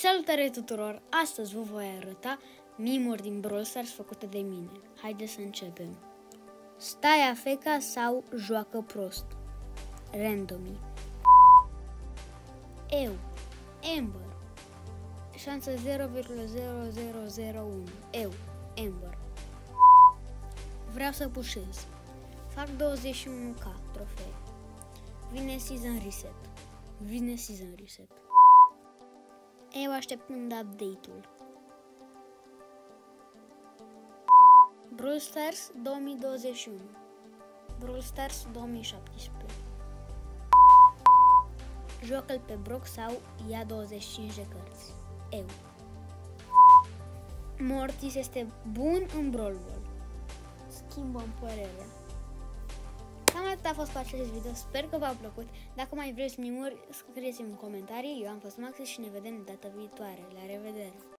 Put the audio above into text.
Salutare tuturor! Astăzi vă voi arăta mimuri din Brawl Stars făcute de mine. Haideți să începem. Stai afeca sau joacă prost? Randomii. Eu, Amber. Șansă 0,0001. Eu, Amber. Vreau să pușez. Fac 21k trofee. Vine Season Reset. Eu așteptând update-ul. Brawl Stars 2021. Brawl Stars 2017. Joacă-l pe Brock sau ia 25 de cărți. Eu. Mortis este bun în Brawl Ball. Schimbă-mi părerea. Cam atât a fost cu acest video, sper că v-a plăcut. Dacă mai vreți mimuri, scrieți-mi în comentarii. Eu am fost Maxi și ne vedem data viitoare. La revedere!